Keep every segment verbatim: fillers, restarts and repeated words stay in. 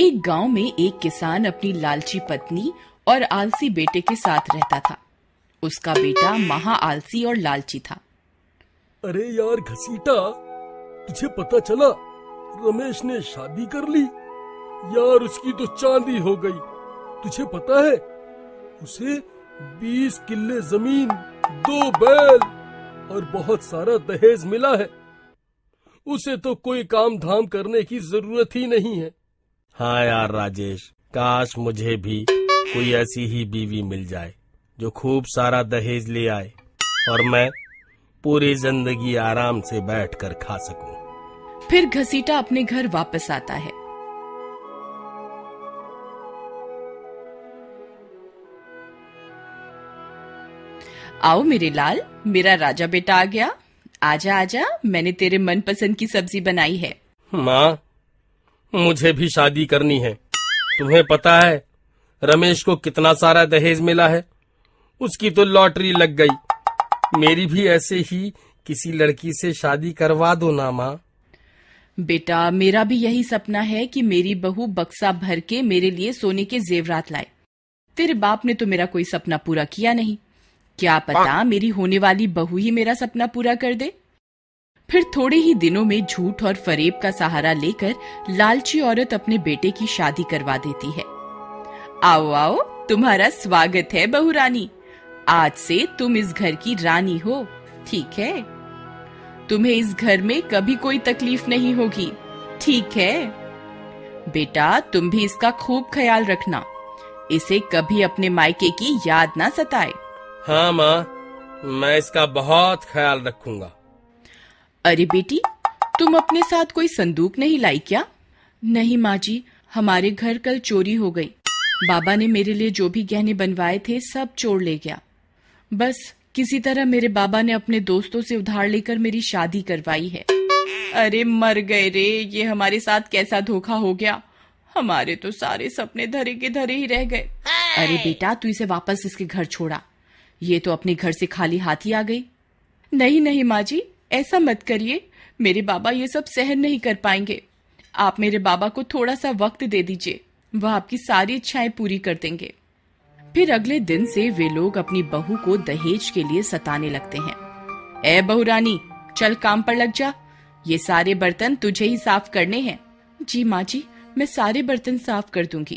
एक गांव में एक किसान अपनी लालची पत्नी और आलसी बेटे के साथ रहता था। उसका बेटा महा आलसी और लालची था। अरे यार घसीटा, तुझे पता चला रमेश ने शादी कर ली? यार उसकी तो चांदी हो गई। तुझे पता है उसे बीस किल्ले जमीन, दो बैल और बहुत सारा दहेज मिला है। उसे तो कोई काम धाम करने की जरूरत ही नहीं है। हाँ यार राजेश, काश मुझे भी कोई ऐसी ही बीवी मिल जाए जो खूब सारा दहेज ले आए और मैं पूरी जिंदगी आराम से बैठकर खा सकूं। फिर घसीटा अपने घर वापस आता है। आओ मेरे लाल, मेरा राजा बेटा आ गया। आजा आजा, मैंने तेरे मनपसंद की सब्जी बनाई है। माँ, मुझे भी शादी करनी है। तुम्हें पता है रमेश को कितना सारा दहेज मिला है? उसकी तो लॉटरी लग गई। मेरी भी ऐसे ही किसी लड़की से शादी करवा दो ना माँ। बेटा, मेरा भी यही सपना है कि मेरी बहू बक्सा भर के मेरे लिए सोने के जेवरात लाए। तेरे बाप ने तो मेरा कोई सपना पूरा किया नहीं। क्या पता मेरी होने वाली बहू ही मेरा सपना पूरा कर दे। फिर थोड़े ही दिनों में झूठ और फरेब का सहारा लेकर लालची औरत अपने बेटे की शादी करवा देती है। आओ आओ, तुम्हारा स्वागत है बहू रानी। आज से तुम इस घर की रानी हो, ठीक है? तुम्हें इस घर में कभी कोई तकलीफ नहीं होगी, ठीक है? बेटा, तुम भी इसका खूब ख्याल रखना। इसे कभी अपने मायके की याद ना सताए। हाँ माँ, मैं इसका बहुत ख्याल रखूंगा। अरे बेटी, तुम अपने साथ कोई संदूक नहीं लाई क्या? नहीं माँ जी, हमारे घर कल चोरी हो गई। बाबा ने मेरे लिए जो भी गहने बनवाए थे सब चोर ले गया। बस किसी तरह मेरे बाबा ने अपने दोस्तों से उधार लेकर मेरी शादी करवाई है। अरे मर गए रे, ये हमारे साथ कैसा धोखा हो गया। हमारे तो सारे सपने धरे के धरे ही रह गए। अरे बेटा, तू इसे वापस इसके घर छोड़ा। ये तो अपने घर से खाली हाथ ही आ गई। नहीं नहीं माँ जी, ऐसा मत करिए। मेरे बाबा ये सब सहन नहीं कर पाएंगे। आप मेरे बाबा को थोड़ा सा वक्त दे दीजिए, वह आपकी सारी इच्छाएं पूरी कर देंगे। फिर अगले दिन से वे लोग अपनी बहू को दहेज के लिए सताने लगते हैं। ए बहू रानी, चल काम पर लग जा। ये सारे बर्तन तुझे ही साफ करने हैं। जी माँ जी, मैं सारे बर्तन साफ कर दूंगी।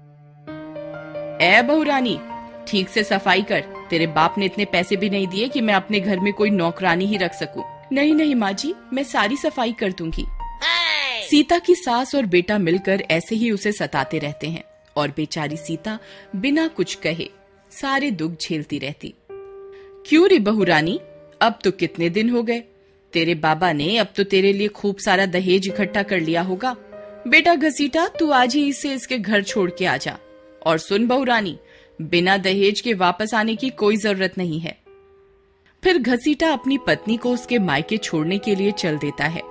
ए बहू रानी, ठीक से सफाई कर। तेरे बाप ने इतने पैसे भी नहीं दिए कि मैं अपने घर में कोई नौकरानी ही रख सकूं। नहीं नहीं माँ जी, मैं सारी सफाई कर दूंगी। सीता की सास और बेटा मिलकर ऐसे ही उसे सताते रहते हैं और बेचारी सीता बिना कुछ कहे सारे दुख झेलती रहती। क्यों रे बहू रानी, अब तो कितने दिन हो गए। तेरे बाबा ने अब तो तेरे लिए खूब सारा दहेज इकट्ठा कर लिया होगा। बेटा घसीटा, तू आज ही इसे इसके घर छोड़ के आ जा। और सुन बहू रानी, बिना दहेज के वापस आने की कोई जरूरत नहीं है। फिर घसीटा अपनी पत्नी को उसके मायके छोड़ने के लिए चल देता है।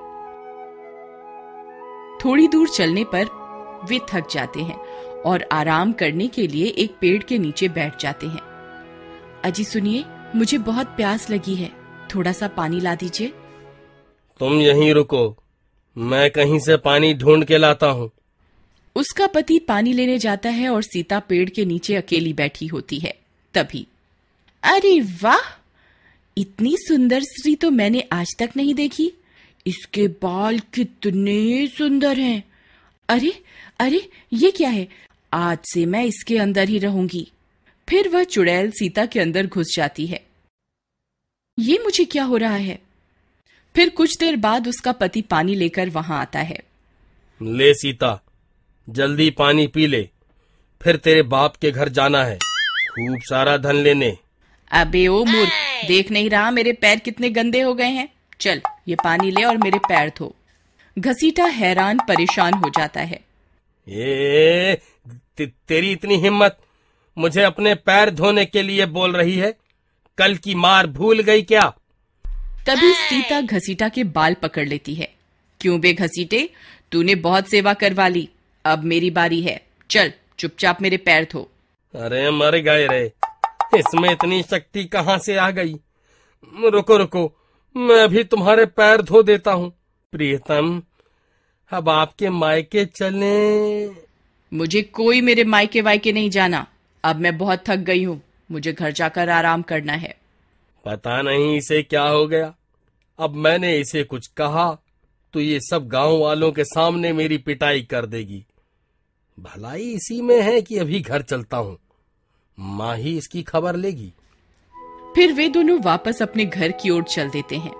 थोड़ी दूर चलने पर वे थक जाते हैं और आराम करने के लिए एक पेड़ के नीचे बैठ जाते हैं। अजी सुनिए, मुझे बहुत प्यास लगी है, थोड़ा सा पानी ला दीजिए। तुम यहीं रुको, मैं कहीं से पानी ढूंढ के लाता हूँ। उसका पति पानी लेने जाता है और सीता पेड़ के नीचे अकेली बैठी होती है। तभी, अरे वाह, इतनी सुंदर स्त्री तो मैंने आज तक नहीं देखी। इसके बाल कितने सुंदर हैं। अरे अरे, ये क्या है? आज से मैं इसके अंदर ही रहूंगी। फिर वह चुड़ैल सीता के अंदर घुस जाती है। ये मुझे क्या हो रहा है? फिर कुछ देर बाद उसका पति पानी लेकर वहां आता है। ले सीता, जल्दी पानी पी ले, फिर तेरे बाप के घर जाना है खूब सारा धन लेने। अबे ओ मूर्ख, देख नहीं रहा मेरे पैर कितने गंदे हो गए हैं? चल ये पानी ले और मेरे पैर धो। घसीटा हैरान परेशान हो जाता है। ए, ते, तेरी इतनी हिम्मत, मुझे अपने पैर धोने के लिए बोल रही है? कल की मार भूल गई क्या? तभी सीता घसीटा के बाल पकड़ लेती है। क्यों बे घसीटे, तूने बहुत सेवा करवा ली, अब मेरी बारी है। चल चुपचाप मेरे पैर धो। अरे मर गए रे, इसमें इतनी शक्ति कहाँ से आ गई? रुको रुको, मैं भी तुम्हारे पैर धो देता हूँ। प्रियतम, अब आपके मायके चलें? मुझे कोई मेरे मायके वायके नहीं जाना। अब मैं बहुत थक गई हूँ, मुझे घर जाकर आराम करना है। पता नहीं इसे क्या हो गया। अब मैंने इसे कुछ कहा तो ये सब गांव वालों के सामने मेरी पिटाई कर देगी। भलाई इसी में है कि अभी घर चलता हूँ, माँ ही इसकी खबर लेगी। फिर वे दोनों वापस अपने घर की ओर चल देते हैं।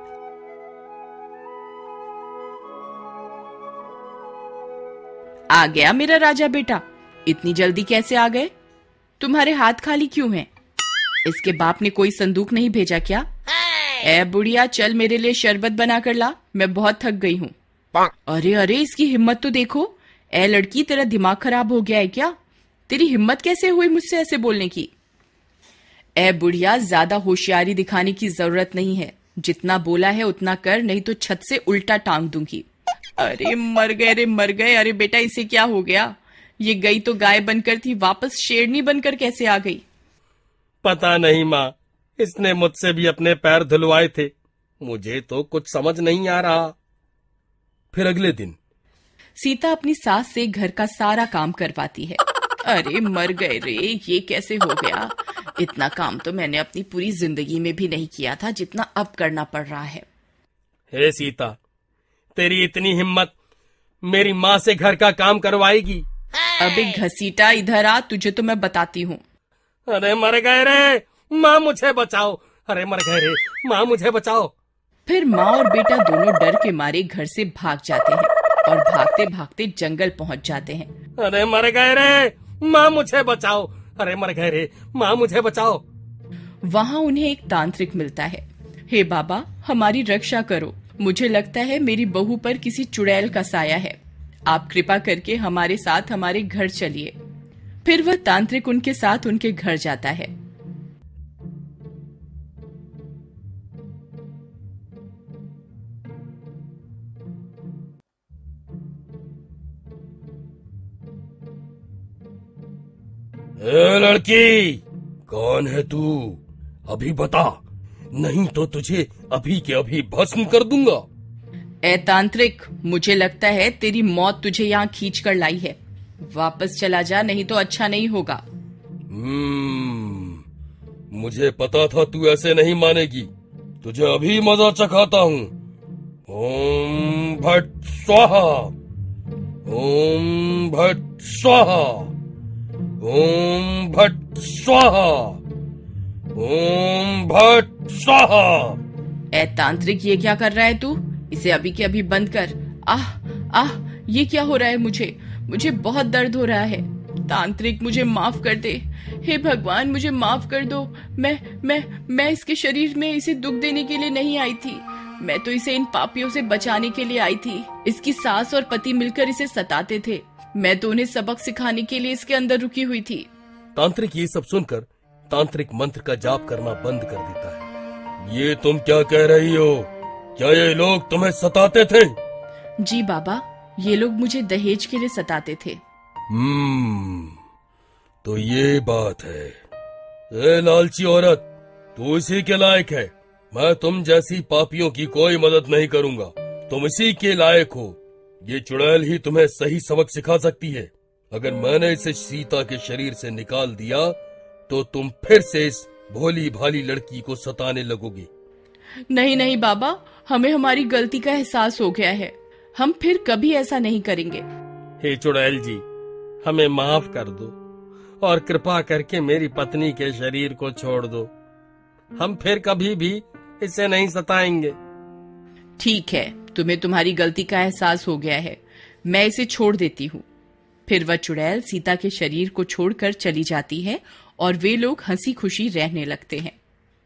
आ गया मेरा राजा बेटा, इतनी जल्दी कैसे आ गए? तुम्हारे हाथ खाली क्यों हैं? इसके बाप ने कोई संदूक नहीं भेजा क्या? ए बुढ़िया, चल मेरे लिए शरबत बना कर ला, मैं बहुत थक गई हूँ। अरे अरे, इसकी हिम्मत तो देखो। ए लड़की, तेरा दिमाग खराब हो गया है क्या? तेरी हिम्मत कैसे हुई मुझसे ऐसे बोलने की? ए बुढ़िया, ज्यादा होशियारी दिखाने की जरूरत नहीं है, जितना बोला है उतना कर, नहीं तो छत से उल्टा टांग दूंगी। अरे मर गए रे मर गए। अरे बेटा, इसे क्या हो गया? ये गई तो गाय बनकर थी, वापस शेरनी बनकर कैसे आ गई? पता नहीं माँ, इसने मुझसे भी अपने पैर धुलवाए थे, मुझे तो कुछ समझ नहीं आ रहा। फिर अगले दिन सीता अपनी सास से घर का सारा काम करवाती है। अरे मर गए रे, ये कैसे हो गया? इतना काम तो मैंने अपनी पूरी जिंदगी में भी नहीं किया था जितना अब करना पड़ रहा है। हे सीता, तेरी इतनी हिम्मत, मेरी माँ से घर का काम करवाएगी? अबे घसीटा, इधर आ, तुझे तो मैं बताती हूँ। अरे मर गए रे माँ, मुझे बचाओ। अरे मर गए रे माँ, मुझे बचाओ। फिर माँ और बेटा दोनों डर के मारे घर से भाग जाते हैं और भागते भागते जंगल पहुँच जाते हैं। अरे मर गए रे माँ, मुझे बचाओ। अरे मर गए रे माँ, मुझे बचाओ। वहाँ उन्हें एक तांत्रिक मिलता है। हे बाबा, हमारी रक्षा करो, मुझे लगता है मेरी बहू पर किसी चुड़ैल का साया है, आप कृपा करके हमारे साथ हमारे घर चलिए। फिर वह तांत्रिक उनके साथ उनके घर जाता है। ए लड़की, कौन है तू? अभी बता, नहीं तो तुझे अभी के अभी भस्म कर दूंगा। ए तांत्रिक, मुझे लगता है तेरी मौत तुझे यहाँ खींच कर लाई है, वापस चला जा, नहीं तो अच्छा नहीं होगा। हम्म, मुझे पता था तू ऐसे नहीं मानेगी, तुझे अभी मजा चखाता हूँ। ओम भट स्वाहा, ओम भट स्वाहा, ओम भट स्वाहा, ओम भट स्वाहा। ए तांत्रिक, ये क्या कर रहा है तू? इसे अभी के अभी बंद कर। आह आह, ये क्या हो रहा है? मुझे मुझे बहुत दर्द हो रहा है। तांत्रिक, मुझे माफ कर दे। हे भगवान, मुझे माफ कर दो। मैं मैं मैं इसके शरीर में इसे दुख देने के लिए नहीं आई थी, मैं तो इसे इन पापियों से बचाने के लिए आई थी। इसकी सास और पति मिलकर इसे सताते थे, मैं तो उन्हें सबक सिखाने के लिए इसके अंदर रुकी हुई थी। तांत्रिक ये सब सुनकर तांत्रिक मंत्र का जाप करना बंद कर देता है। ये तुम क्या कह रही हो? क्या ये लोग तुम्हें सताते थे? जी बाबा, ये लोग मुझे दहेज के लिए सताते थे। हम्म, तो ये बात है। ए लालची औरत, तू इसी के लायक है। मैं तुम जैसी पापियों की कोई मदद नहीं करूंगा, तुम इसी के लायक हो। ये चुड़ैल ही तुम्हें सही सबक सिखा सकती है। अगर मैंने इसे सीता के शरीर से निकाल दिया तो तुम फिर से इस भोली भाली लड़की को सताने लगोगी। नहीं नहीं बाबा, हमें हमारी गलती का एहसास हो गया है, हम फिर कभी ऐसा नहीं करेंगे। हे चुड़ैल जी, हमें माफ कर दो और कृपा करके मेरी पत्नी के शरीर को छोड़ दो, हम फिर कभी भी इसे नहीं सताएंगे। ठीक है, तुम्हें तुम्हारी गलती का एहसास हो गया है, मैं इसे छोड़ देती हूँ। फिर वह चुड़ैल सीता के शरीर को छोड़कर चली जाती है और वे लोग हंसी खुशी रहने लगते हैं।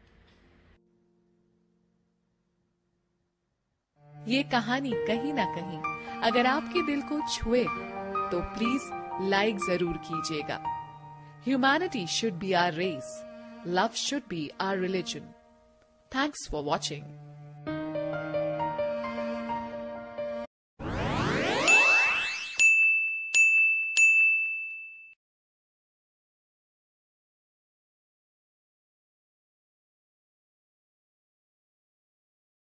ये कहानी कहीं ना कहीं अगर आपके दिल को छुए तो प्लीज लाइक जरूर कीजिएगा। Humanity should be our race, love should be our religion. Thanks for watching.